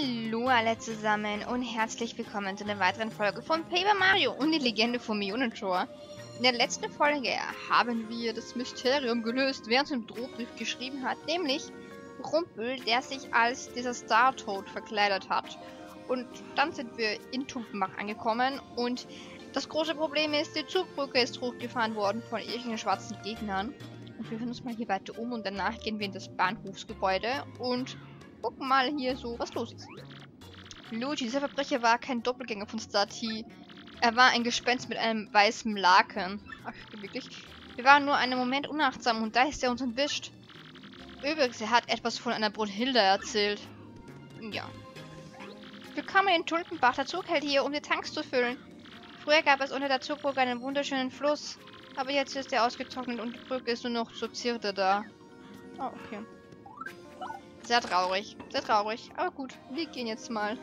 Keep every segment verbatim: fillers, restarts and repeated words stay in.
Hallo alle zusammen und herzlich willkommen zu einer weiteren Folge von Paper Mario und die Legende vom Mionentor. In der letzten Folge haben wir das Mysterium gelöst, wer uns einen Drohbrief geschrieben hat, nämlich Rumpel, der sich als dieser Star Toad verkleidet hat. Und dann sind wir in Tulpenbach angekommen und das große Problem ist, die Zugbrücke ist hochgefahren worden von irgendwelchen schwarzen Gegnern. Und wir hören uns mal hier weiter um und danach gehen wir in das Bahnhofsgebäude und gucken mal hier so, was los ist. Luigi, dieser Verbrecher war kein Doppelgänger von Starty. Er war ein Gespenst mit einem weißen Laken. Ach, wirklich? Wir waren nur einen Moment unachtsam und da ist er uns entwischt. Übrigens, er hat etwas von einer Brunhilde erzählt. Ja. Willkommen in Tulpenbach. Der Zug hält hier, um die Tanks zu füllen. Früher gab es unter der Zugbrücke einen wunderschönen Fluss. Aber jetzt ist er ausgetrocknet und die Brücke ist nur noch zur Zierde da. Oh, okay. Sehr traurig. Sehr traurig. Aber gut, wir gehen jetzt mal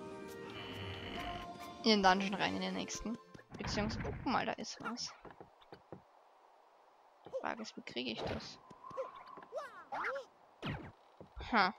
in den Dungeon rein, in den nächsten. Beziehungsweise, guck mal, da ist was. Die Frage ist, wie kriege ich das? Ha.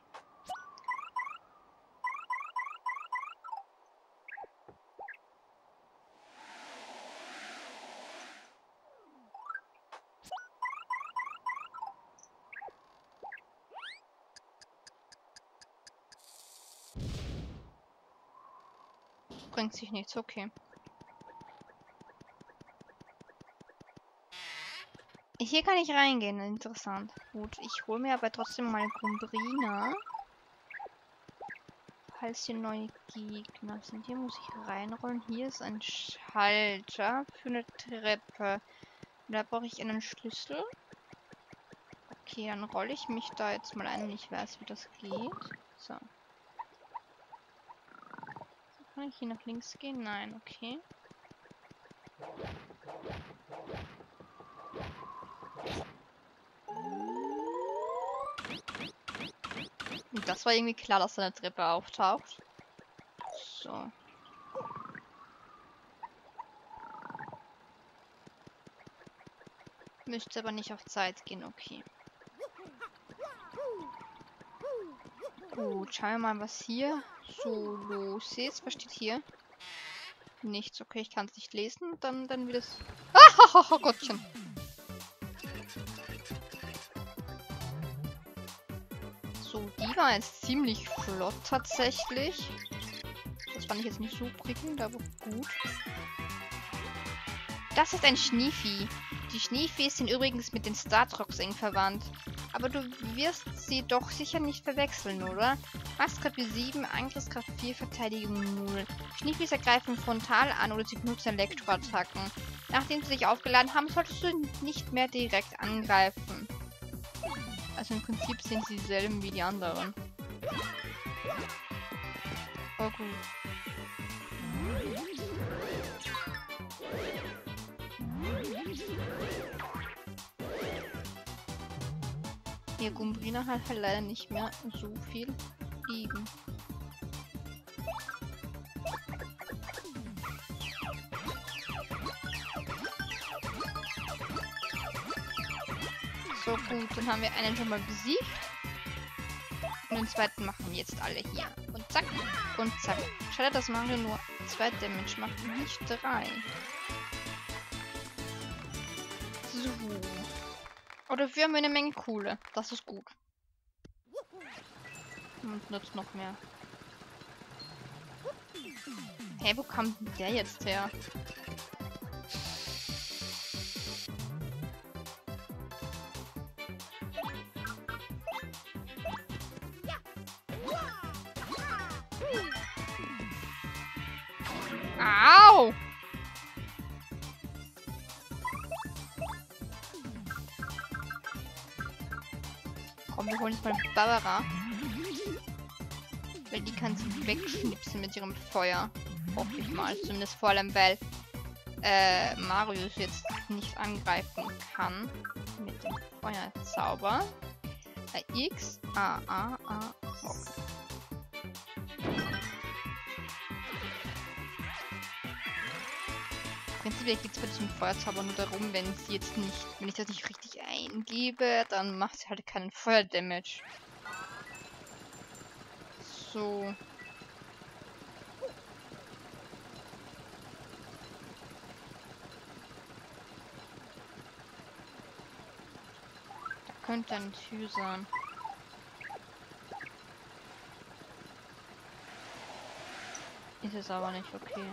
Bringt sich nichts, okay. Hier kann ich reingehen, interessant. Gut, ich hole mir aber trotzdem mal Grumbrina. Falls hier neue Gegner sind. Hier muss ich reinrollen. Hier ist ein Schalter für eine Treppe. Da brauche ich einen Schlüssel. Okay, dann rolle ich mich da jetzt mal ein und ich weiß, wie das geht. So. Kann ich hier nach links gehen? Nein, okay. Und das war irgendwie klar, dass da eine Treppe auftaucht. So. Müsste aber nicht auf Zeit gehen, okay. Gut, schauen wir mal, was hier so los ist. Was steht hier? Nichts, okay, ich kann es nicht lesen. Dann, dann wird es... Ah, oh Gottchen. So, die war jetzt ziemlich flott tatsächlich. Das fand ich jetzt nicht so prickelnd, aber gut. Das ist ein Schniefi. Die Schniefis sind übrigens mit den Startrox eng verwandt. Aber du wirst sie doch sicher nicht verwechseln, oder? Mastkraft sieben, Angriffskraft vier, Verteidigung null. Schniefis ergreifen frontal an oder sie benutzen Elektroattacken. Nachdem sie sich aufgeladen haben, solltest du nicht mehr direkt angreifen. Also im Prinzip sind sie dieselben wie die anderen. Oh gut. Ja, Grumbrina hat halt leider nicht mehr so viel Leben. So gut, dann haben wir einen schon mal besiegt. Und den zweiten machen wir jetzt alle hier. Und zack, und zack. Schade, dass Mario nur zwei Damage macht und nicht drei. So. Oder dafür haben wir eine Menge Kohle. Das ist gut. Und nutzt noch mehr. Hä, hey, wo kam der jetzt her? Au! Komm, wir holen jetzt mal Barbara. Weil die kann sie wegschnipsen mit ihrem Feuer. Hoffe ich mal. Zumindest vor allem, weil äh, Marius jetzt nicht angreifen kann. Mit dem Feuerzauber. Äh, X, A, A, A, okay. Prinzipiell geht es bei diesem Feuerzauber nur darum, wenn sie jetzt nicht, wenn ich das nicht richtig eingebe, dann macht sie halt keinen Feuerdamage. So. Da könnte eine Tür sein. Ist es aber nicht, okay.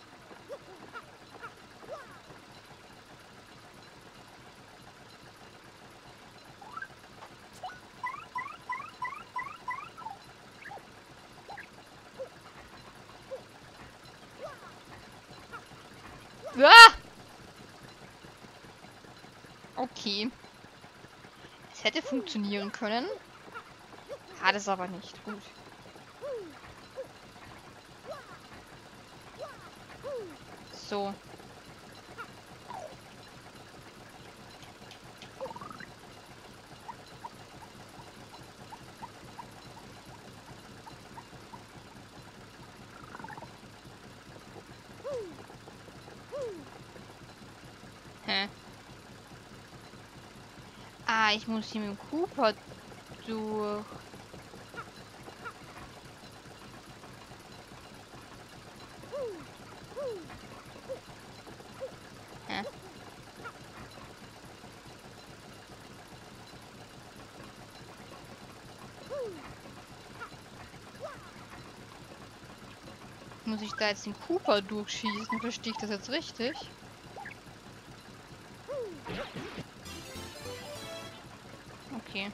Ah! Okay. Es hätte funktionieren können. Hat es aber nicht. Gut. So. Hä? Ah, ich muss hier mit dem Cooper durch. Hä? Muss ich da jetzt den Cooper durchschießen? Verstehe ich das jetzt richtig? Okay.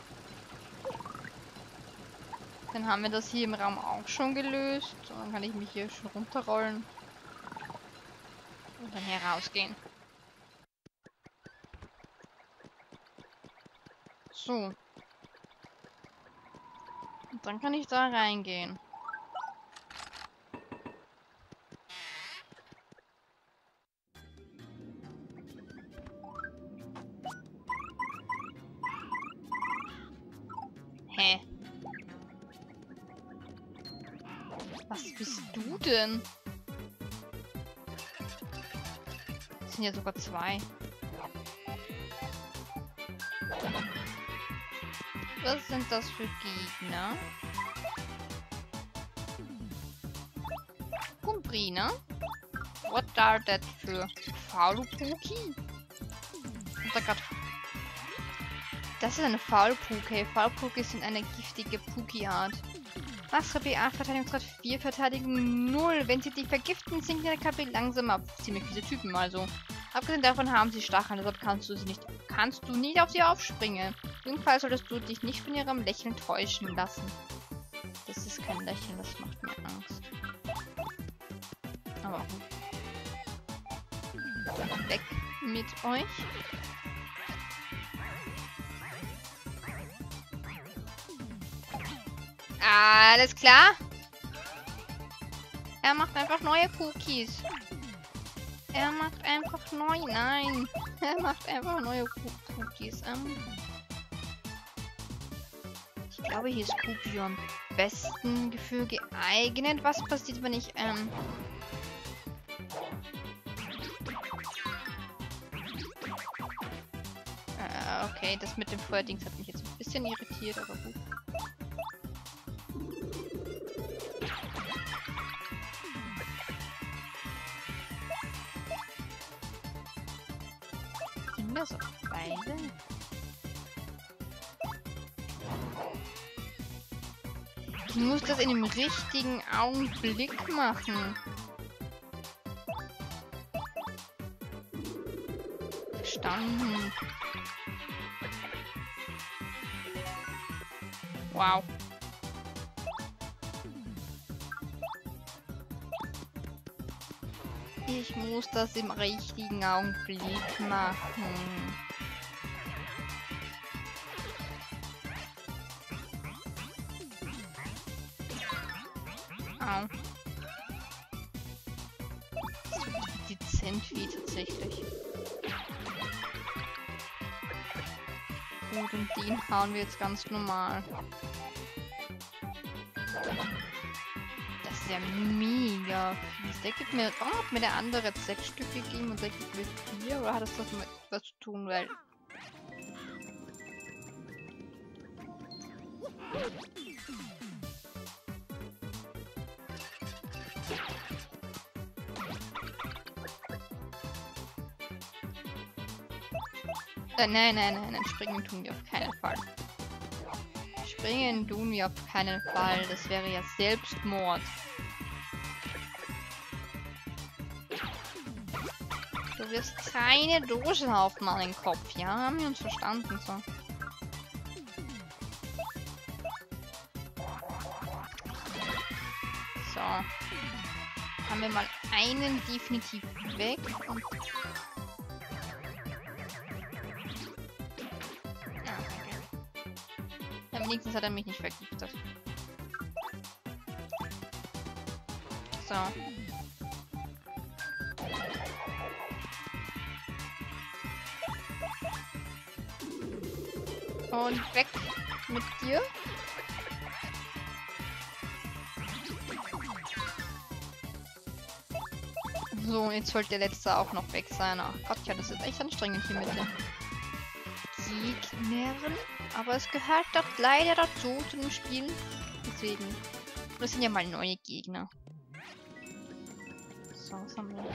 Dann haben wir das hier im Raum auch schon gelöst. Und dann kann ich mich hier schon runterrollen. Und dann herausgehen. So. Und dann kann ich da reingehen. Hä? Was bist du denn? Das sind ja sogar zwei. Was sind das für Gegner? Kumbrina? What are that für Faulupuki? Und da grad. Das ist eine Faulpuke. Faulpuke sind eine giftige Puki-Art. Wasser B acht, Verteidigungsgrad vier, Verteidigung null. Wenn sie dich vergiften, sinkt ihre K P langsam ab. Ziemlich viele Typen also. Abgesehen davon haben sie Stacheln, deshalb kannst du sie nicht, kannst du nicht auf sie aufspringen. Jedenfalls solltest du dich nicht von ihrem Lächeln täuschen lassen. Das ist kein Lächeln, das macht mir Angst. Aber gut. Weg mit euch. Alles klar. Er macht einfach neue Cookies. Er macht einfach neu. Nein. Er macht einfach neue Cookies. Ähm ich glaube, hier ist Cookie am besten Gefühl geeignet. Was passiert, wenn ich ähm äh, okay, das mit dem Feuerdings hat mich jetzt ein bisschen irritiert, aber gut. Das auf beide. Ich muss das in dem richtigen Augenblick machen. Verstanden. Wow. Ich muss das im richtigen Augenblick machen. Au. So dezent wie tatsächlich. Gut, und den hauen wir jetzt ganz normal. Das ist ja mega fies. Der gibt mir. Warum hat mir der andere jetzt sechs Stück gegeben und der gibt mir vier? Oder hat das was mit was zu tun? Weil. Äh, nein, nein, nein, nein, springen tun wir auf keinen Fall. Springen tun wir auf keinen Fall. Das wäre ja Selbstmord. Du wirst keine Dose aufmachen im Kopf, ja? Haben wir uns verstanden, so. So. Haben wir mal einen definitiv weg. Und ja, wenigstens hat er mich nicht vergiftet. So. Und weg mit dir. So, jetzt sollte der letzte auch noch weg sein. Ach Gott, ja, das ist echt anstrengend hier mit den Gegnern. Aber es gehört doch leider dazu, zu dem Spiel. Deswegen. Das sind ja mal neue Gegner. So, was haben wir noch?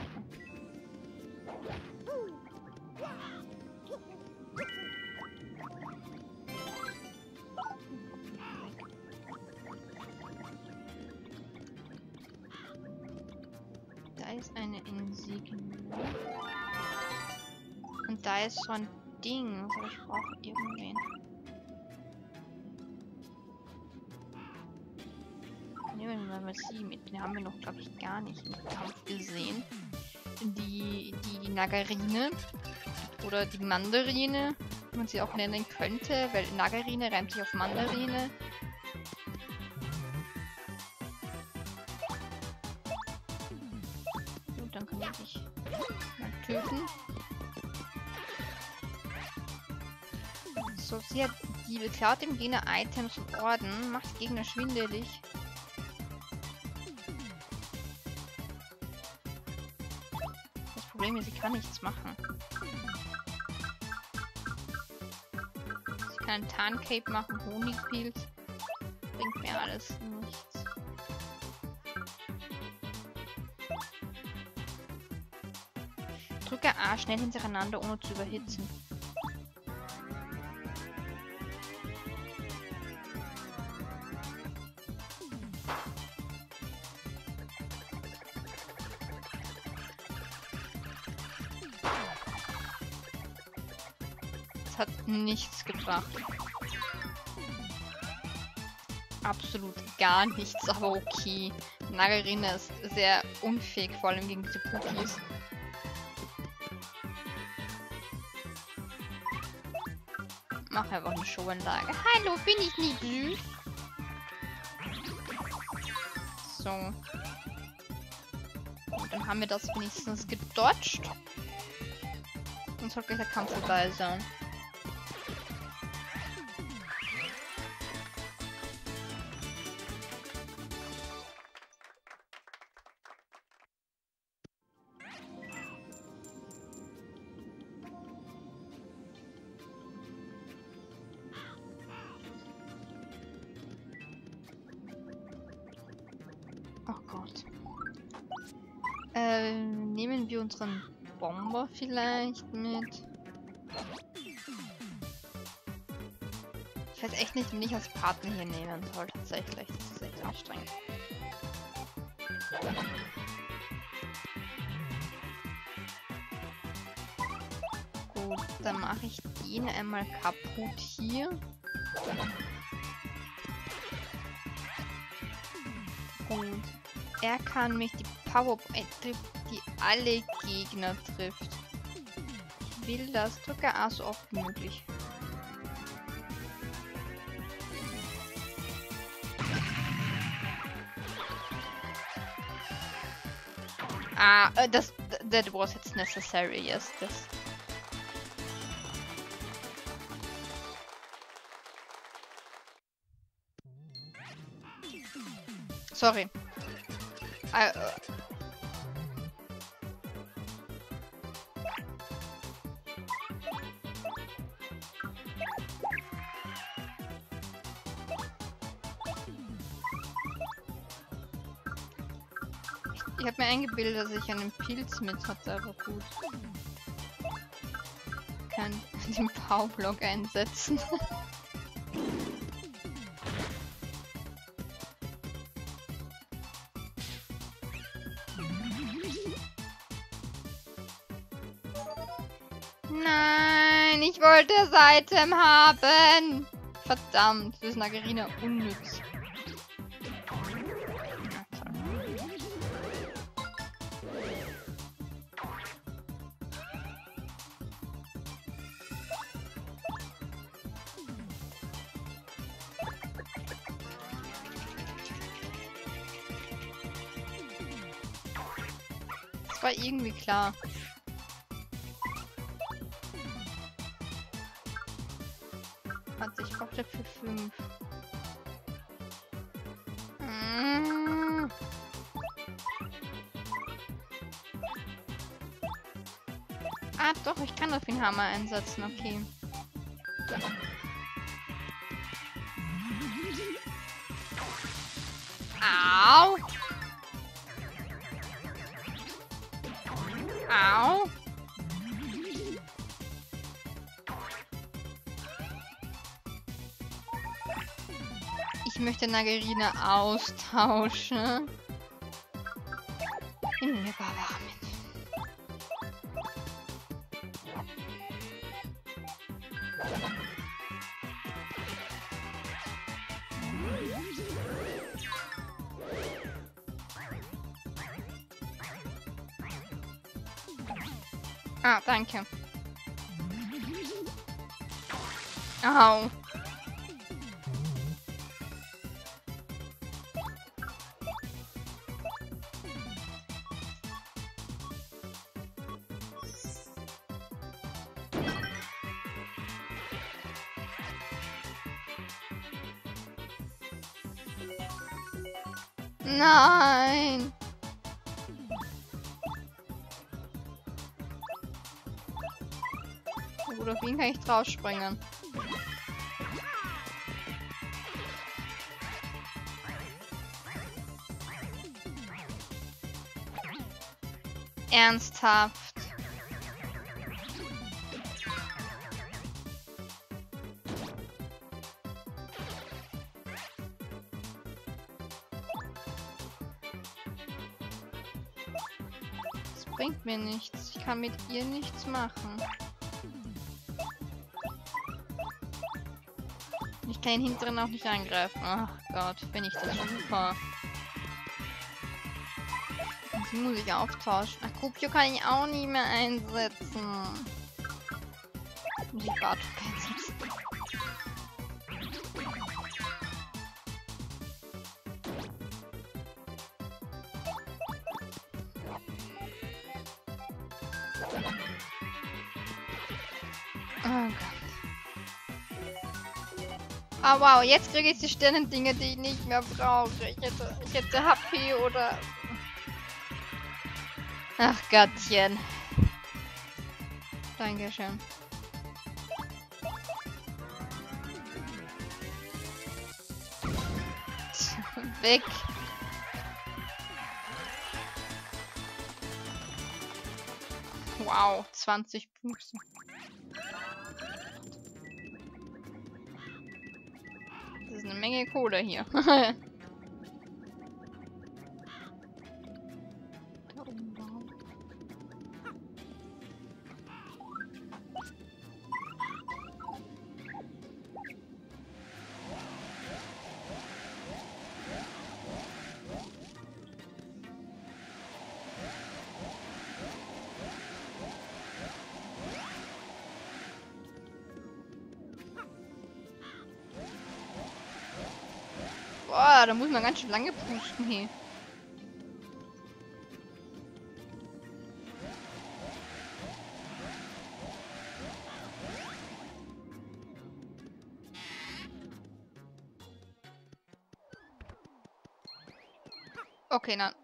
Da ist eine Insignie. Und da ist so ein Ding. Aber ich brauche irgendwen. Nehmen wir mal sie mit. Den haben wir noch, glaube ich, gar nicht im Kampf gesehen. Die, die Nagarine. Oder die Mandarine. Wie man sie auch nennen könnte. Weil Nagarine reimt sich auf Mandarine. Gut, dann kann ich dich mal töten. So, sie hat die beklaut dem Gegner Items und Orden. Macht Gegner schwindelig. Das Problem ist, sie kann nichts machen. Sie kann einen Tarncape machen, Honigpilz. Bringt mir alles nichts. Drücke A schnell hintereinander, ohne zu überhitzen. Hat nichts gebracht. Absolut gar nichts, aber okay. Nagarine ist sehr unfähig, vor allem gegen diese Cookies. Mach einfach eine Showanlage. Hallo, bin ich nicht süß? So. Und dann haben wir das wenigstens gedodged. Und soll gleich der Kampf vorbei sein. Oh Gott. Äh, nehmen wir unseren Bomber vielleicht mit? Ich weiß echt nicht, wen ich als Partner hier nehmen soll. Tatsächlich. Das ist echt anstrengend. Gut, dann mache ich den einmal kaputt hier. Und er kann mich die Power trifft, die alle Gegner trifft. Ich will das. Drücke A so oft wie möglich. Ah, uh, das that was it's necessary, yes, das. Sorry. I, uh, Ich habe mir eingebildet, dass ich einen Pilz mit hatte, aber gut. Ich kann den Powerblock einsetzen. Nein, ich wollte das Item haben. Verdammt, das ist Nagerina unnütz. Das war irgendwie klar. Warte, ich brauche dafür fünf. Mm. Ah, doch, ich kann auf den Hammer einsetzen, okay. Au! Au! Ich möchte Nagerina austauschen. In eine Barbara mit. Ah, danke. Au. Nein. Gut, auf ihn kann ich drauf springen. Ernsthaft. Das bringt mir nichts. Ich kann mit ihr nichts machen. Ich kann den hinteren auch nicht angreifen. Ach Gott, bin ich das super. Das muss ich auftauschen. Ach, Kupio kann ich auch nicht mehr einsetzen. Muss ich Bartok einsetzen. Oh Gott. Ah wow, jetzt kriege ich die Sternendinger, die ich nicht mehr brauche. Ich hätte, ich hätte H P oder... Ach Gottchen. Dankeschön. Weg. Wow, zwanzig Punkte. Das ist eine Menge Kohle hier. Boah, da muss man ganz schön lange pusten hier. Okay, dann.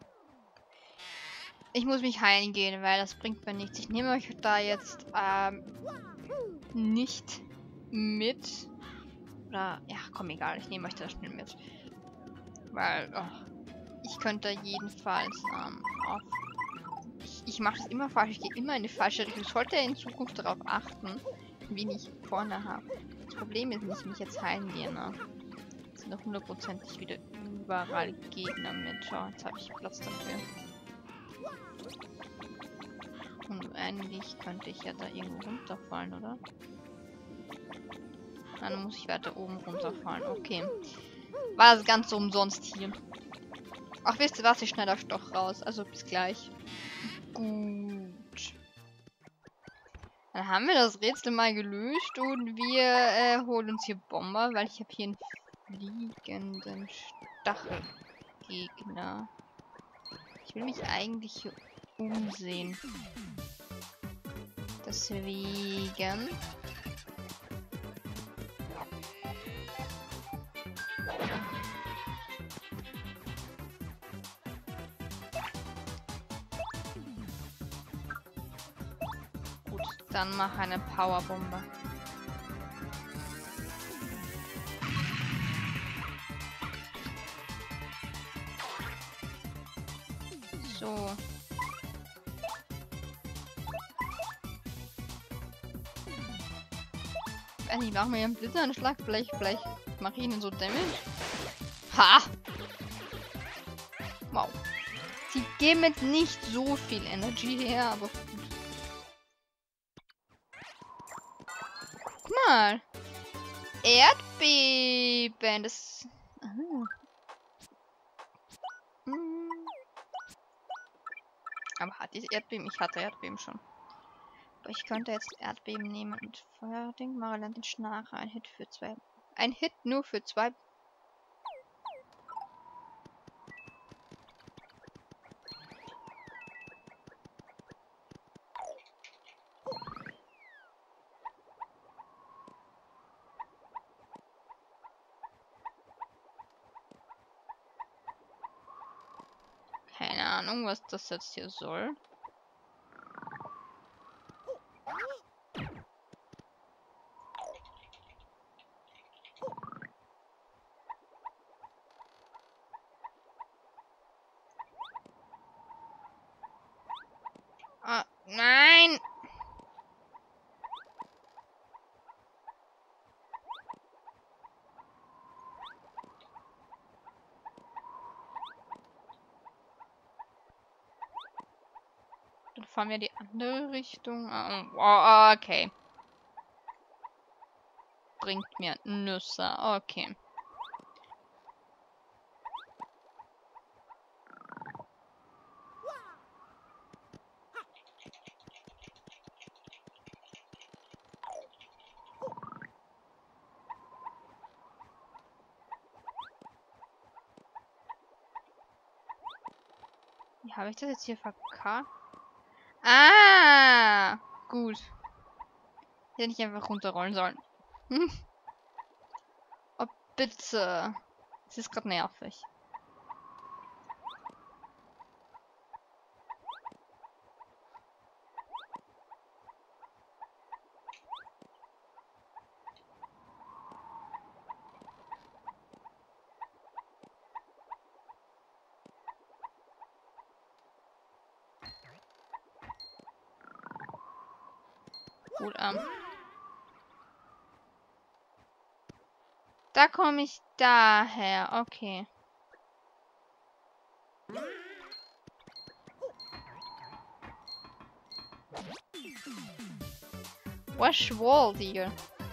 Ich muss mich heilen gehen, weil das bringt mir nichts. Ich nehme euch da jetzt ähm, nicht mit. Oder, ja, komm, egal. Ich nehme euch da schnell mit. Weil, oh, Ich könnte jedenfalls ähm, auf... Ich, ich mache es immer falsch, ich gehe immer in die falsche Richtung. Ich sollte in Zukunft darauf achten, wen ich vorne habe. Das Problem ist nicht, mich jetzt heilen wir, ne? Es sind noch hundertprozentig wieder überall Gegner mit. Schau, jetzt habe ich Platz dafür. Und eigentlich könnte ich ja da irgendwo runterfallen, oder? Dann muss ich weiter oben runterfallen. Okay. War das Ganze umsonst hier. Ach, wisst ihr was? Ich schneide euch doch raus. Also bis gleich. Gut. Dann haben wir das Rätsel mal gelöst und wir äh, holen uns hier Bomber, weil ich habe hier einen fliegenden Stachelgegner. Ich will mich eigentlich hier umsehen. Deswegen... Dann mach eine Powerbombe. So. Ich mach mir einen Blitzanschlag, vielleicht, vielleicht mache ich ihnen so Damage. Ha! Wow. Sie geben jetzt nicht so viel Energy her, aber mal. Erdbeben. Das. Ah. Hm. Aber hatte ich Erdbeben? Ich hatte Erdbeben schon. Aber ich könnte jetzt Erdbeben nehmen und Feuerding machen dann den Schnarcher. Ein Hit für zwei. Ein Hit nur für zwei. Keine Ahnung, was das jetzt hier soll. Ah, nein! Dann fahren wir die andere Richtung. Oh, okay. Bringt mir Nüsse. Okay. Wie habe ich das jetzt hier verkackt? Ah, gut. Ich hätte nicht einfach runterrollen sollen. Hm. Oh, bitte. Es ist gerade nervig. Gut, ähm. Da komme ich daher. Okay. Wash wall hier.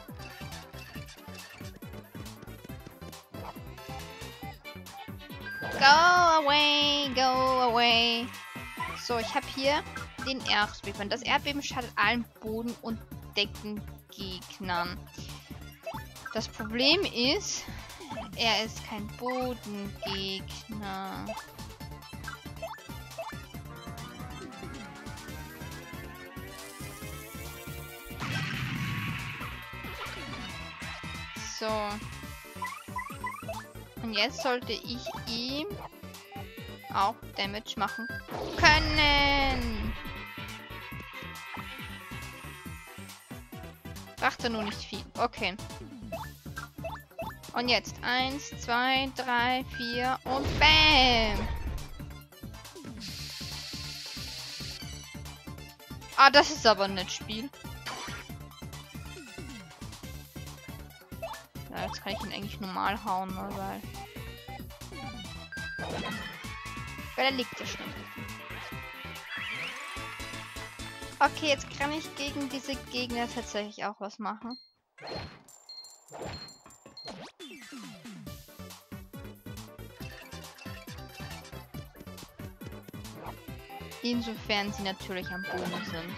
Go away, go away. So, ich habe hier den Erdbeben. Das Erdbeben schadet allen Boden- und Deckengegnern. Das Problem ist, er ist kein Bodengegner. So. Und jetzt sollte ich ihm auch Damage machen können. Brachte nur nicht viel. Okay. Und jetzt eins, zwei, drei, vier und bam! Ah, das ist aber ein Spiel. Ja, jetzt kann ich ihn eigentlich normal hauen, ne, weil... Weil er liegt ja schon. Okay, jetzt kann ich gegen diese Gegner tatsächlich auch was machen. Insofern sie natürlich am Boden sind.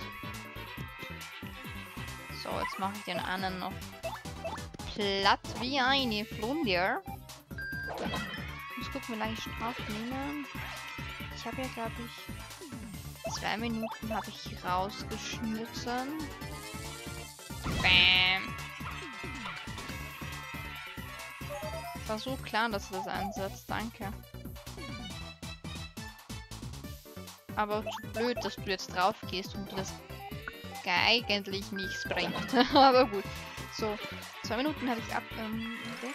So, jetzt mache ich den anderen noch platt wie eine Flunder. Ich muss gucken, wie lange ich schon aufnehme. Ich habe ja, glaube ich, zwei Minuten habe ich rausgeschnitten. Bam. War so klar, dass du das einsetzt. Danke. Aber zu blöd, dass du jetzt drauf gehst und das eigentlich nichts bringt. Aber gut. So, zwei Minuten habe ich ab ähm, weg.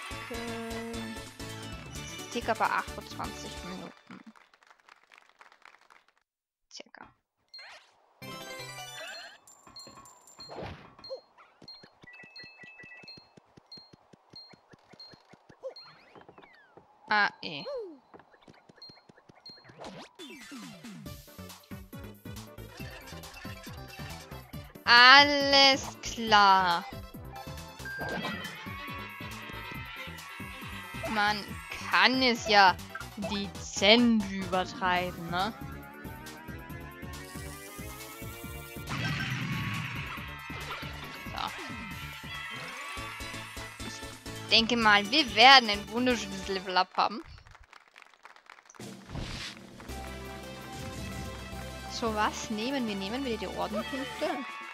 Äh, circa bei achtundzwanzig Minuten. Circa. Ah, eh. Alles klar. Man kann es ja dezent übertreiben, ne? So. Ich denke mal, wir werden ein wunderschönes Level-Up haben. So, was nehmen wir? Nehmen wir die Ordenpunkte?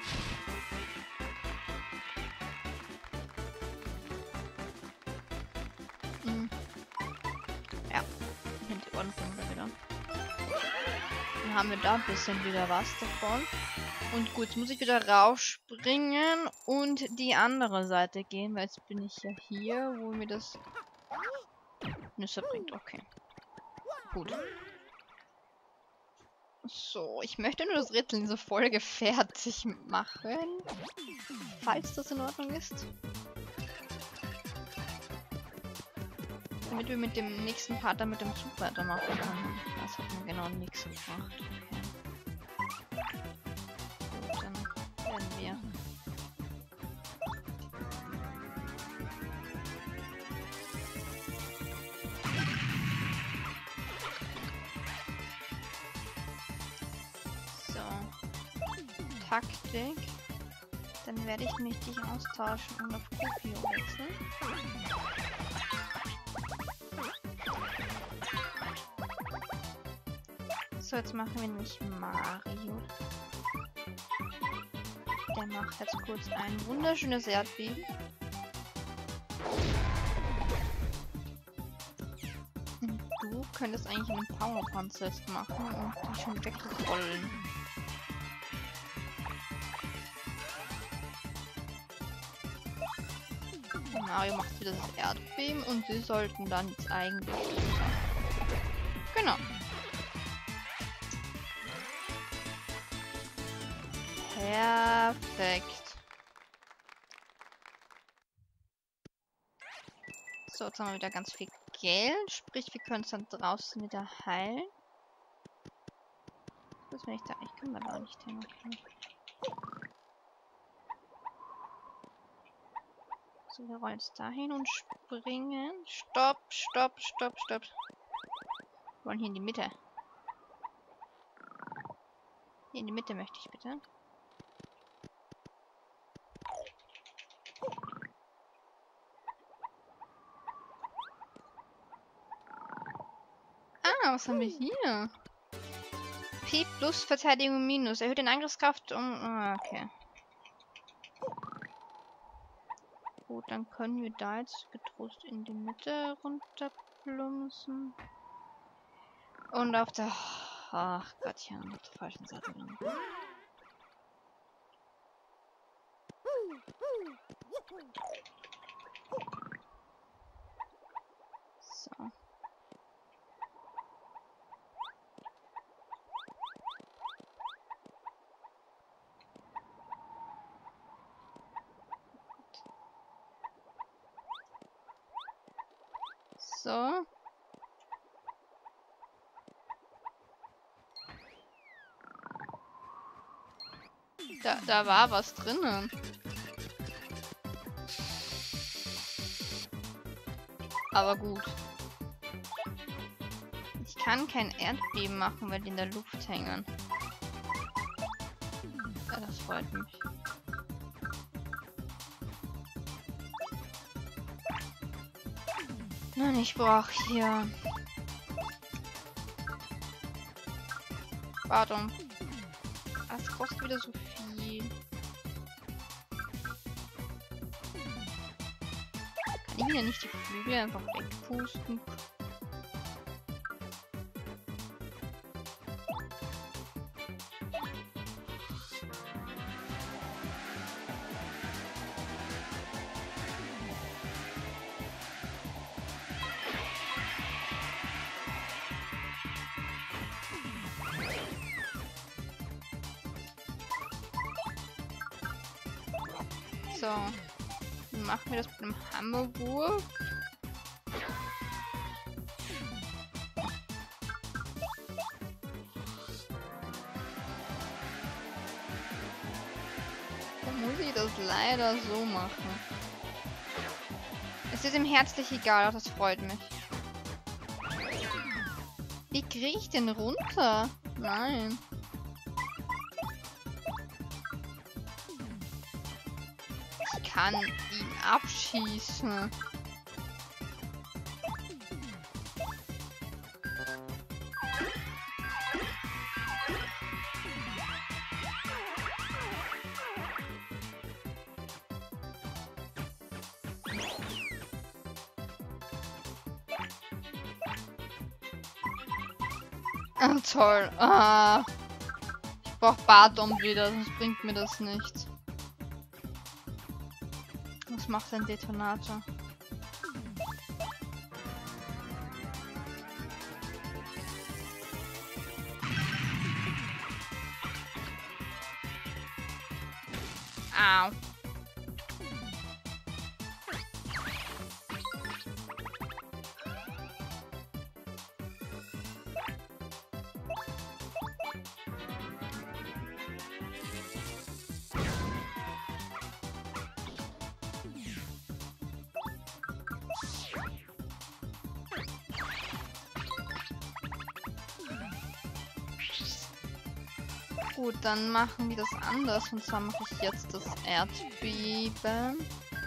Hm. Ja, ich nehme die Ordenpunkte wieder. Dann haben wir da ein bisschen wieder was davon. Und gut, jetzt muss ich wieder rausspringen und die andere Seite gehen, weil jetzt bin ich ja hier, wo mir das Nüsse bringt. Okay. Gut. So, ich möchte nur das Rätsel in dieser Folge fertig machen. Falls das in Ordnung ist. Damit wir mit dem nächsten Part dann mit dem Zug weitermachen können. Das hat mir genau nichts gebracht. Okay. Gut, dann werden wir. So. Taktik. Dann werde ich mich dich austauschen und auf Kopio wechseln. So, jetzt machen wir nämlich Mario. Der macht jetzt kurz ein wunderschönes Erdbeben. Und du könntest eigentlich einen Powerpanzer jetzt machen und die schon wegrollen. Mario macht wieder das Erdbeben und sie sollten dann jetzt eigentlich... Genau. Perfekt. So, jetzt haben wir wieder ganz viel Geld. Sprich, wir können es dann draußen wieder heilen. Was wenn ich da? Ich kann da gar nicht hin. Okay. So, wir rollen jetzt dahin und springen. Stopp, stopp, stopp, stopp. Wir wollen hier in die Mitte. Hier in die Mitte möchte ich bitte. Ah, was haben wir hier? P plus Verteidigung minus. Erhöht den Angriffskraft um... Ah, okay. Gut, dann können wir da jetzt getrost in die Mitte runterplumpsen. Und auf der... Ach Gottchen, auf der falschen Seite lang. So. So. Da, da war was drinnen. Aber gut. Ich kann kein Erdbeben machen, weil die in der Luft hängen. Ja, das freut mich. Nein, ich brauche hier... Pardon. Das kostet wieder so viel. Kann ich mir nicht die Flügel einfach wegpusten? So, dann machen wir das mit einem Hammerwurf. Dann muss ich das leider so machen. Es ist ihm herzlich egal, auch das freut mich. Wie kriege ich den runter? Nein. Ich kann ihn abschießen. Ah, toll. Ah. Ich brauch Bartom wieder, sonst bringt mir das nichts. Was macht ein Detonator? Au. Gut, dann machen wir das anders. Und zwar mache ich jetzt das Erdbeben.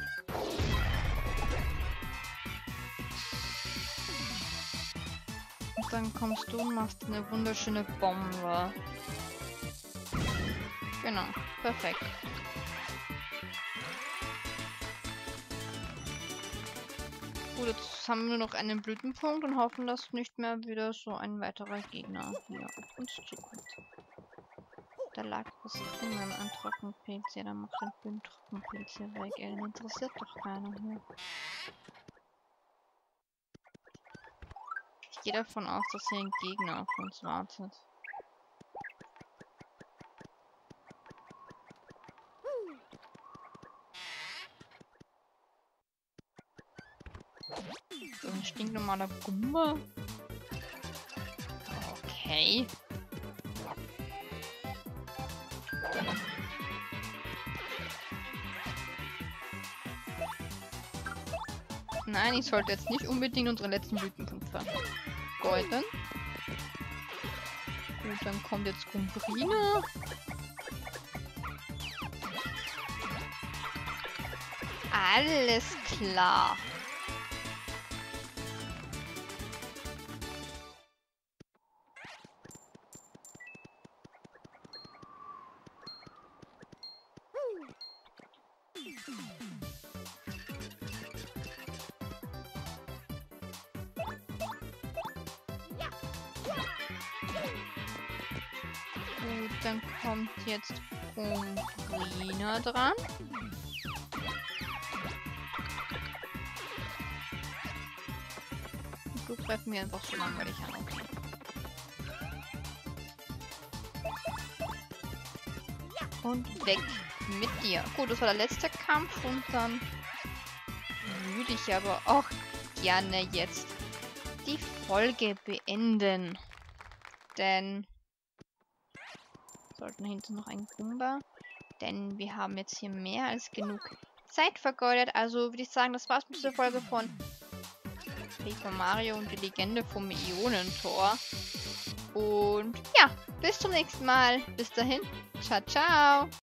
Und dann kommst du und machst eine wunderschöne Bombe. Genau, perfekt. Gut, jetzt haben wir nur noch einen Blütenpunkt und hoffen, dass nicht mehr wieder so ein weiterer Gegner hier auf uns zukommt. Da lag was drinnen an Trockenpilz. Ja, dann macht den Bünd Trockenpilze weg. Er interessiert doch keiner hier. Ich gehe davon aus, dass hier ein Gegner auf uns wartet. So ein stinknormaler Gumba. Okay. Nein, ich sollte jetzt nicht unbedingt unseren letzten Blütenpunkt vergeuden. Gut, dann kommt jetzt Gumbrina. Alles klar. Gut, dann kommt jetzt Gumbrina dran. Du greifen wir einfach so langweilig an. Okay. Und weg mit dir. Gut, das war der letzte Kampf und dann würde ich aber auch gerne jetzt die Folge beenden. Denn sollten hinten noch ein Goomba. Denn wir haben jetzt hier mehr als genug Zeit vergeudet. Also würde ich sagen, das war's mit dieser Folge von Paper Mario und die Legende vom Ionentor. Und ja, bis zum nächsten Mal. Bis dahin. Ciao, ciao.